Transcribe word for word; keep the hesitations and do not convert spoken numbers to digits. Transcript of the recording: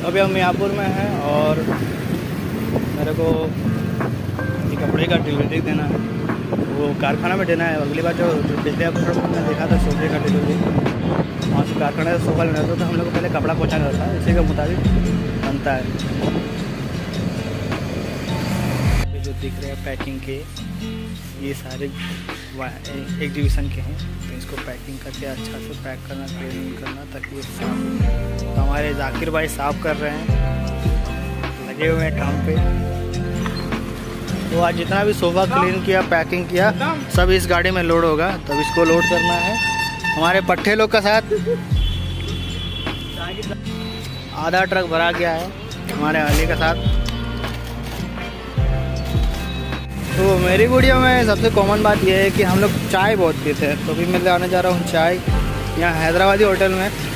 अभी हम मियाँपुर में हैं और मेरे को ये कपड़े का डिलीवरी देना है, वो कारखाना में देना है। अगली बार जो पिछले एपिसोड में मैंने देखा था सोफे का डिलीवरी, वहाँ से कारखाने से सोफा लेना था तो हम लोग को पहले कपड़ा पहुँचाना रहता है, इसी के मुताबिक बनता है। ये जो दिख रहे हैं पैकिंग के, ये सारे एक डिवीज़न के हैं, तो इसको पैकिंग करके अच्छा से पैक करना, क्लीनिंग करना ताकि ये साफ। तो हमारे जाकिर भाई साफ़ कर रहे हैं, लगे हुए हैं काम पे। तो आज जितना भी सोफ़ा क्लीन किया, पैकिंग किया, सब इस गाड़ी में लोड होगा। तब इसको लोड करना है हमारे पट्टे लोग का साथ। आधा ट्रक भरा गया है हमारे अली का साथ। तो मेरी वीडियो में सबसे कॉमन बात यह है कि हम लोग चाय बहुत पीते हैं, तो अभी मैं लाने जा रहा हूँ चाय यहाँ हैदराबादी होटल में।